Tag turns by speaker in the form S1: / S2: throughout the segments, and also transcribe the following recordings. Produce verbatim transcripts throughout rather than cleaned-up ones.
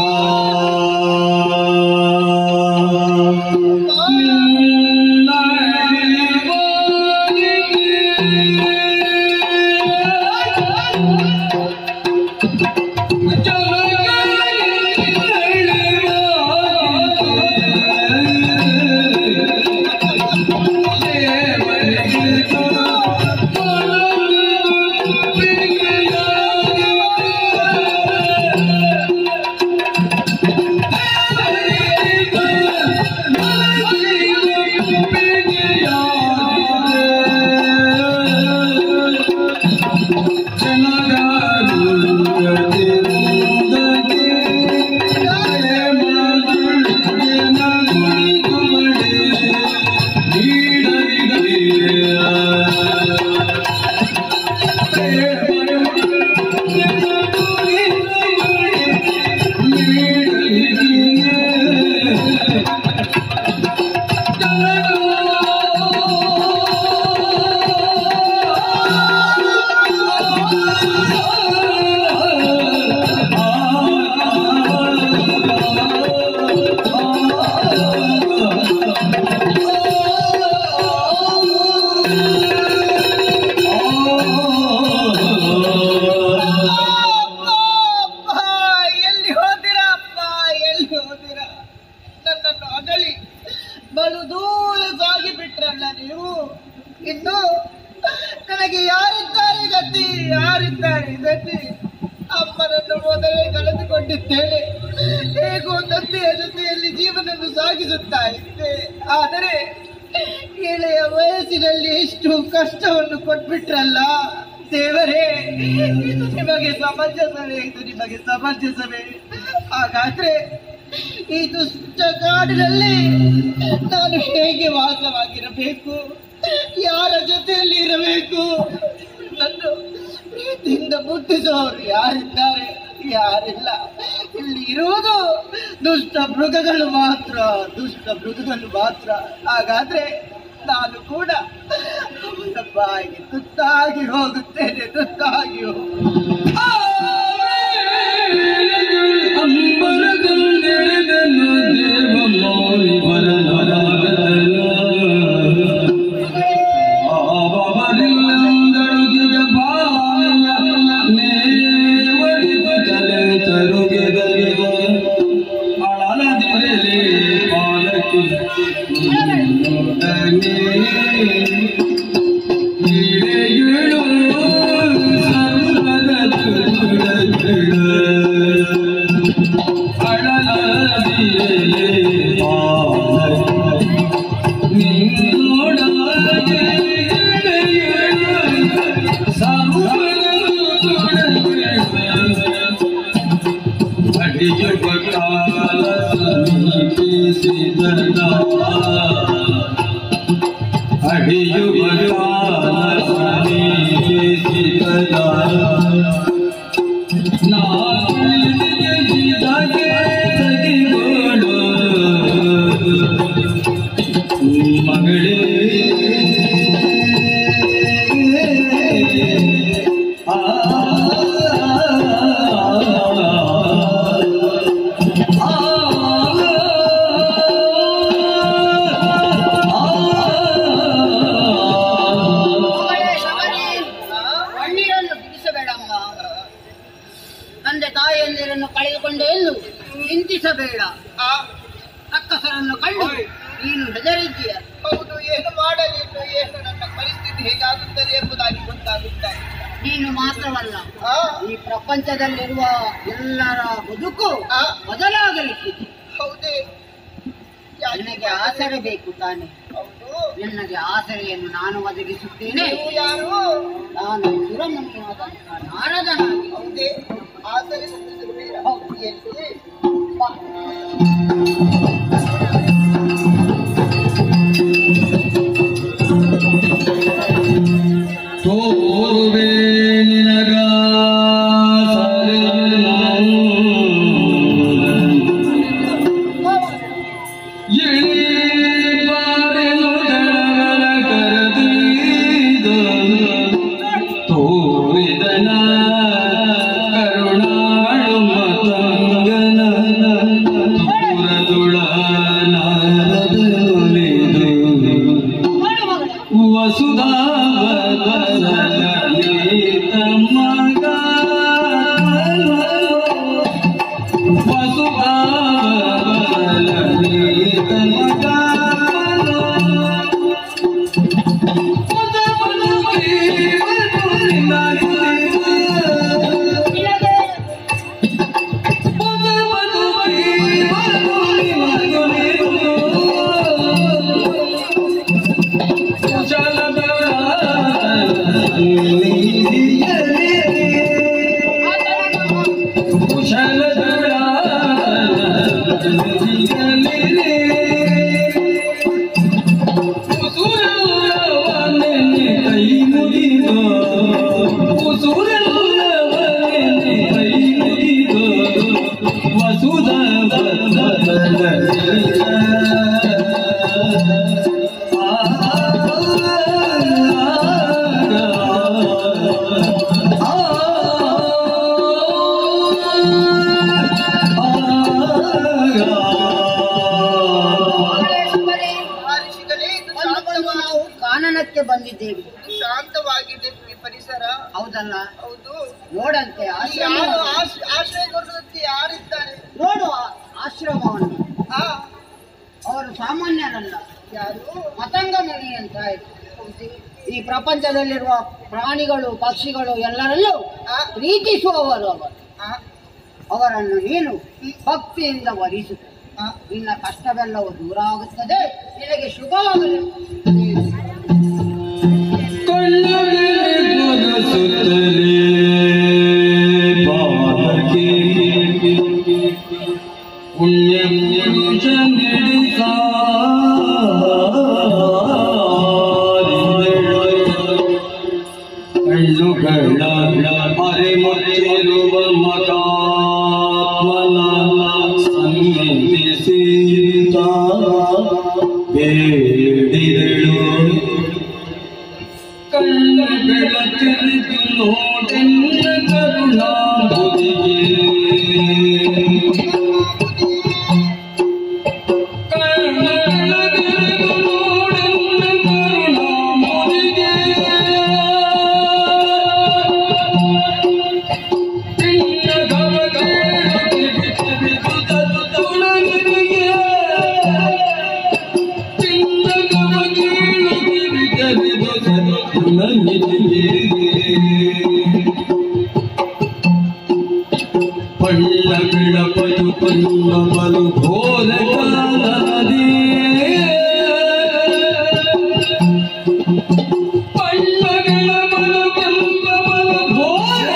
S1: ಹಾಗಾದ್ರೆ ಈ ದುಷ್ಟ ಕಾಡಿನಲ್ಲಿ ನಾನು ಹೇಗೆ ವಾಸವಾಗಿರಬೇಕು? ಯಾರ ಜೊತೆಯಲ್ಲಿ ಇರಬೇಕು? ನನ್ನ ಪ್ರೀತಿಯಿಂದ ಮುಟ್ಟಿಸುವವರು ಯಾರಿದ್ದಾರೆ? ಯಾರಿಲ್ಲ. ಇಲ್ಲಿ ಇರುವುದು ದುಷ್ಟ ಮೃಗಗಳು ಮಾತ್ರ, ದುಷ್ಟ ಮೃಗಗಳು ಮಾತ್ರ. ಹಾಗಾದ್ರೆ ನಾನು ಕೂಡ ಅವರ ಬಾಯಿಗೆ ತುತ್ತಾಗಿ ಹೋಗುತ್ತೇನೆ, ತುತ್ತಾಗಿ ಹೋಗುತ್ತೇನೆ.
S2: ಅಂಬರಗಂಡೆದನು ದೇವ ಮೌಲಿ ಬರಲಾಗದನು ಆವರಿಲ್ಲಂದಳುಗಿಗೆ ಬಾಯ ನೇವಡಿದು ತಲೆ ತರುಗೆದಗಿದ ಅಳಲದಿರಲಿ ಪಾಲಕಿ ಈಡೆಯುಳು ಸರ್ವದ ತುಳುಗಳ
S1: ಕಳೆದುಕೊಂಡೆ ಎಂದು ಚಿಂತಿಸಬೇಡ. ಆ ಅಕ್ಕಸರನ್ನು ಕಂಡು ನೀನು ಹೆದರಿದ್ದೀಯ. ಹೌದು, ಏನು ಮಾಡಲಿ, ಏನು ನನ್ನ ಪರಿಸ್ಥಿತಿ ಹೇಗಾಗುತ್ತದೆ ಎಂಬುದಾಗಿ ಗೊತ್ತಾಗುತ್ತಾ. ನೀನು ಮಾತ್ರವಲ್ಲ, ಈ ಪ್ರಪಂಚದಲ್ಲಿರುವ ಎಲ್ಲರ ಬದುಕು ಬದಲಾಗಲಿಕ್ಕಿದೆ. ಹೌದೇ? ನನಗೆ ಆಸರೆ ಬೇಕು ತಾನೆ. ನಿನಗೆ ಆಸರೆಯನ್ನು ನಾನು ಒದಗಿಸುತ್ತೇನೆ. ಯಾರು? ನಾನು ಸುರಮುನಿಯಾದಂಥ ನಾರದನಾಗಿ. ಹೌದೇ? ಆಸರೆ
S2: ತೋರುವೆ ನಿನಗ ತೋರಿದನ ಕರುಣಾಳು ಮತಂಗನ
S1: ಕಾನನಕ್ಕೆ ಬಂದಿದ್ದೇವೆ.
S3: ಶಾಂತವಾಗಿದೆ ಈ ಪರಿಸರ.
S1: ಹೌದಲ್ಲ?
S3: ಹೌದು.
S1: ನೋಡಂತೆ
S3: ಆಶ್ರಯ ಕೊಡೋದಕ್ಕೆ ಯಾರಿದ್ದಾರೆ
S1: ನೋಡು ಆಶ್ರಮವನ್ನು.
S3: ಆ
S1: ಅವರು ಸಾಮಾನ್ಯರಲ್ಲ.
S3: ಯಾರು?
S1: ಮತಂಗ ಮುನಿ ಅಂತ ಇದೆ. ಈ ಪ್ರಪಂಚದಲ್ಲಿರುವ ಪ್ರಾಣಿಗಳು ಪಕ್ಷಿಗಳು ಎಲ್ಲರಲ್ಲೂ ಪ್ರೀತಿಸುವವರು ಅವರು. ಅವರನ್ನು ನೀನು ಭಕ್ತಿಯಿಂದ ವರಿಸು. ನಿನ್ನ ಕಷ್ಟವೆಲ್ಲವೂ ದೂರ ಆಗುತ್ತದೆ. ನಿನಗೆ ಶುಭವಾಗಲಿ.
S2: ಅರೆ ಮುಚ್ಚಿರುವ ಮಕಾತ್ಮನ ಸನ್ನಿಧಿಸಿದ ಬೇಡಿದಳು. ಕಣ್ಣು ಬೆಳಕಿರಿದು ನೋಡೆನ್ನ ಕರುಣಾಂಬುದಿಗೆ ಪಳ್ಳ ಬಿಳಪದು ಪಲ್ಲ ಬಲು ಘೋರ ಕಾಲದಿ ಪಳ್ಳಗಳ ಬಲು ಕೆಂಪ ಬಲು ಘೋರ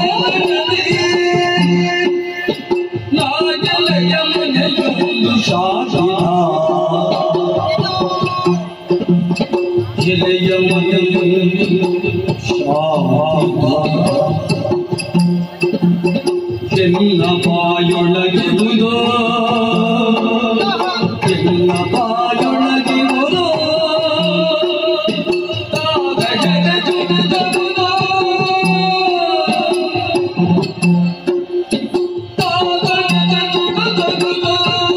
S2: ನಾಗಲಯ ಮನೆಯೊಂದು ಶಾಖಿತ ಎಲೆಯ ಮನೆಯೊಂದು ಶಾಖಿತ ಕೆನ್ನ ಬಾಯೊಳಗಿರುವುದೋ ಕೆನ್ನ ಬಾಯೊಳಗಿರುವುದೋ ತಾಗಡೆ ಜುಡಿದವುದೋ ತಾಗಡೆ ಜುಡಿದವುದೋ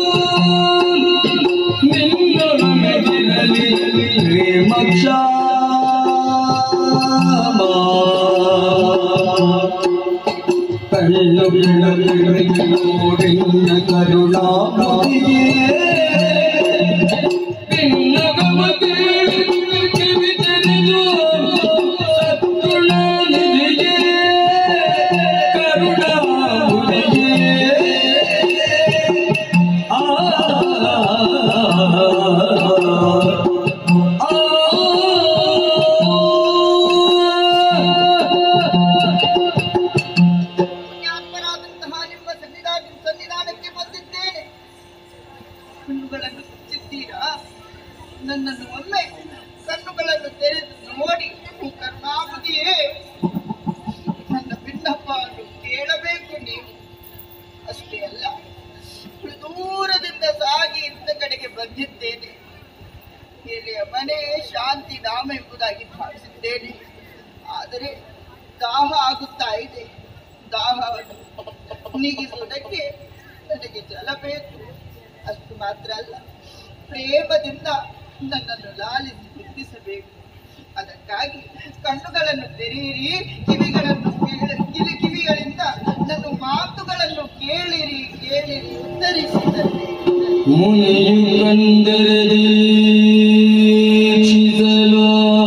S2: ನಿನ್ನೊಳಗಿರಲಿ ಪ್ರೇಮಕ್ಷ ಕಣ್ಣು ಬೆಳಕಿರಿದು ನೋಡೆನ್ನ ಕರುಣಾಂಬುದಿಗೆ ನಿನ್ನ ಗಮ ಕೇಳಿದ್ದು ಕಿವಿ ತೆರೆದು ಸದ್ಗುಣನಿಧಿಗೆ ಕರುಣಾಂಬುದಿಗೆ ಆ
S3: ಕಣ್ಣುಗಳನ್ನು ಮುಚ್ಚಿದ್ದೀರಾ? ನನ್ನನ್ನು ಒಮ್ಮೆ ಕಣ್ಣುಗಳನ್ನು ತೆರೆದು ನೋಡಿ ಕರುಣಾಬುದಿಯೇ ನನ್ನ ಬಿನ್ನಪ್ಪವನ್ನು ಕೇಳಬೇಕು ನೀವು. ಅಷ್ಟೇ ಅಲ್ಲ, ದೂರದಿಂದ ಸಾಗಿ ಇಂಥ ಕಡೆಗೆ ಬಂದಿದ್ದೇನೆ. ಎಲೆಯ ಮನೆ ಶಾಂತಿ ಧಾಮ ಎಂಬುದಾಗಿ ಭಾವಿಸಿದ್ದೇನೆ. ಆದರೆ ದಾಹ ಆಗುತ್ತಾ ಇದೆ. ದಾಹವನ್ನು ನೀಗಿಸುವುದಕ್ಕೆ ನನಗೆ ಜಲ ಬೇಕು. ಅಷ್ಟು ಮಾತ್ರ ಅಲ್ಲ, ಪ್ರೇಮದಿಂದ ನನ್ನನ್ನು ಲಾಲಿಸಿ ಮುದ್ದಿಸಬೇಕು. ಅದಕ್ಕಾಗಿ ಕಣ್ಣುಗಳನ್ನು ತೆರೆಯಿರಿ, ಕಿವಿಗಳನ್ನು ಕಿವಿ ಕಿವಿಗಳಿಂದ ನನ್ನನ್ನು ಮಾತುಗಳನ್ನು ಕೇಳಿರಿ ಕೇಳಿರಿ ಉತ್ತರಿಸಿದಲ್ಲಿ
S2: ಮುನಿಯು ಕಂದರದಿ ಕ್ಷಿಸಲು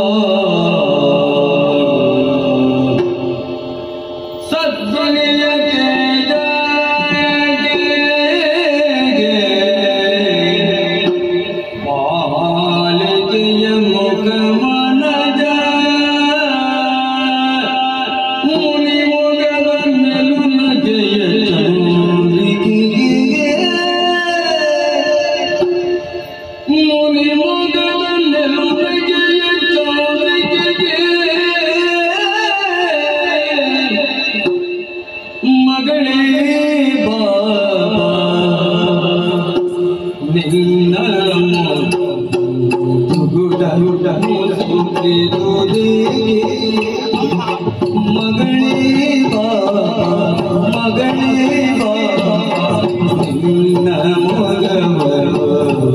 S2: ಸದ್ಗುಣಿಯ ಪಾಲಿಕೆಯ ಮುಖ ಮನಜ ಮುನಿ ಮೊಗದ ಮೆಲುನ ಜಯ ಚಂದ್ರಿಕೆಗೆ ಮುನಿ ಮೊಗದ ಮೆಲುನ ಜಯ ಚಂದ್ರಿಕೆಗೆ ಮಗಳೇ ಬಾ ನಿನ್ನ ಗುಡ ಗುಡ ಮುಸುಕಿರುವುದೇ ಮಗಳೇ ಬಾ ಮಗಳೇ ಬಾ ನಿನ್ನ ಮಗವರು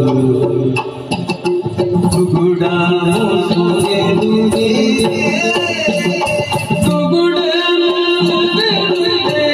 S2: ಗುಡ ಮುಸುಕಿರುವುದೇ ಗುಡ ಮುಸುಕಿರುವುದೇ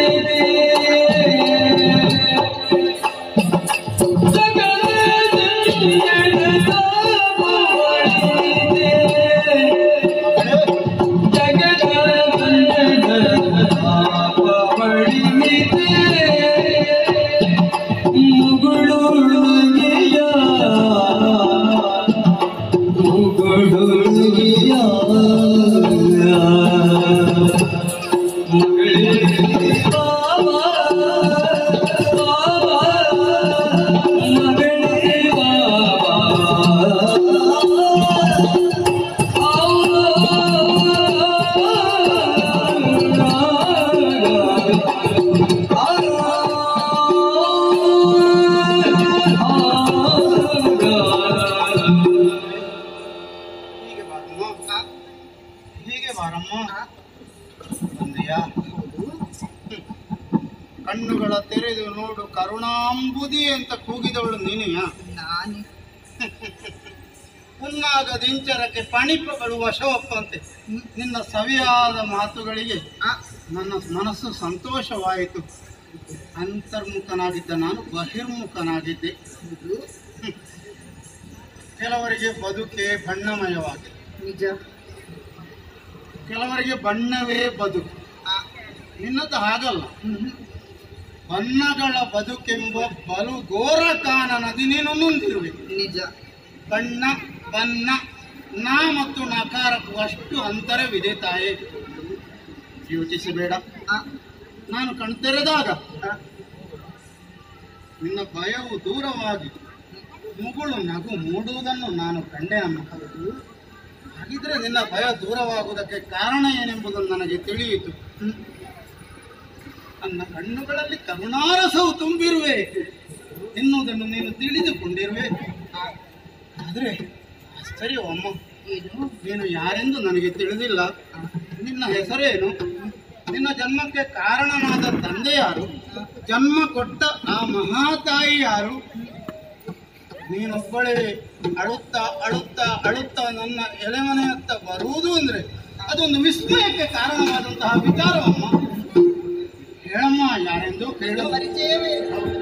S3: ಹೀಗೆ ಬಾರಮ್ಮ ತಂದೆಯ ಕಣ್ಣುಗಳ ತೆರೆದು ನೋಡು ಕರುಣಾಂಬುದಿ ಅಂತ ಕೂಗಿದವಳು ನೀನೆಯ
S1: ನಾನು
S3: ಹುನ್ನಾಗ ದಿಂಚರಕ್ಕೆ ಪಣಿಪಗಳು ವಶವಪ್ಪಂತೆ ನಿನ್ನ ಸವಿಯಾದ ಮಾತುಗಳಿಗೆ ನನ್ನ ಮನಸ್ಸು ಸಂತೋಷವಾಯಿತು. ಅಂತರ್ಮುಖನಾಗಿದ್ದ ನಾನು ಬಹಿರ್ಮುಖನಾಗಿದ್ದೆ. ಕೆಲವರಿಗೆ ಬದುಕೆ ಬಣ್ಣಮಯವಾಗಿದೆ,
S1: ನಿಜ.
S3: ಕೆಲವರಿಗೆ ಬಣ್ಣವೇ ಬದುಕು. ನಿನ್ನದು ಹಾಗಲ್ಲ. ಬಣ್ಣಗಳ ಬದುಕೆಂಬ ಬಲು ಘೋರ ಕಾನನದಿ ನೀನು ಮುಂದಿರುವೆ.
S1: ನಿಜ.
S3: ಬಣ್ಣ ಬಣ್ಣ ನಾ ಮತ್ತು ನಕಾರಕ್ಕೂ ಅಷ್ಟು ಅಂತರವಿದೆ ತಾಯೇ. ಯೋಚಿಸಬೇಡ. ನಾನು ಕಣ್ತೆರೆದಾಗ ನಿನ್ನ ಭಯವು ದೂರವಾಗಿ ಮುಗುಳು ನಗು ಮೂಡುವುದನ್ನು ನಾನು ಕಂಡೆ ಅಮ್ಮ. ಹಾಗಿದ್ರೆ ನಿನ್ನ ಭಯ ದೂರವಾಗುವುದಕ್ಕೆ ಕಾರಣ ಏನೆಂಬುದನ್ನು ನನಗೆ ತಿಳಿಯಿತು. ನನ್ನ ಕಣ್ಣುಗಳಲ್ಲಿ ಕರುಣಾರಸವು ತುಂಬಿರುವೆ ಎನ್ನುವುದನ್ನು ನೀನು ತಿಳಿದುಕೊಂಡಿರುವೆ. ಆದರೆ ಆಶ್ಚರ್ಯ ಅಮ್ಮ, ನೀನು ಯಾರೆಂದು ನನಗೆ ತಿಳಿದಿಲ್ಲ. ನಿನ್ನ ಹೆಸರೇನು? ನಿನ್ನ ಜನ್ಮಕ್ಕೆ ಕಾರಣನಾದ ತಂದೆ ಯಾರು? ಜನ್ಮ ಕೊಟ್ಟ ಆ ಮಹಾತಾಯಿ ಯಾರು? ನೀನೊಬ್ಬಳೇ ಅಳುತ್ತಾ ಅಳುತ್ತಾ ಅಳುತ್ತಾ ನನ್ನ ಎಲೆಮನೆಯತ್ತ ಬರುವುದು ಅಂದ್ರೆ ಅದೊಂದು ವಿಸ್ಮಯಕ್ಕೆ ಕಾರಣವಾದಂತಹ ವಿಚಾರವಮ್ಮ. ಹೇಳಮ್ಮ, ಯಾರೆಂದು ಕೇಳು.
S1: ಪರಿಚಯವೇ